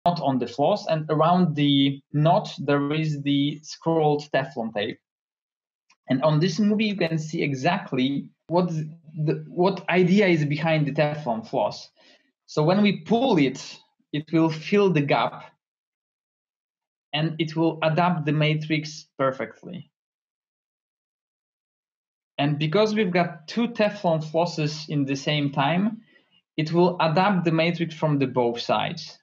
knot on the floss, and around the knot there is the scrolled Teflon tape. And on this movie, you can see exactly what idea is behind the Teflon floss. So when we pull it, it will fill the gap and it will adapt the matrix perfectly. And because we've got two Teflon flosses in the same time, it will adapt the matrix from the both sides.